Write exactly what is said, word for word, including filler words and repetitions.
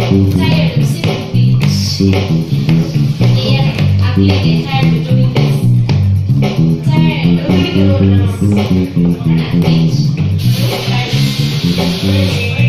tired of seeing this. Yeah, I feel get tired of doing this. Tired of doing the road now. And I think, tired.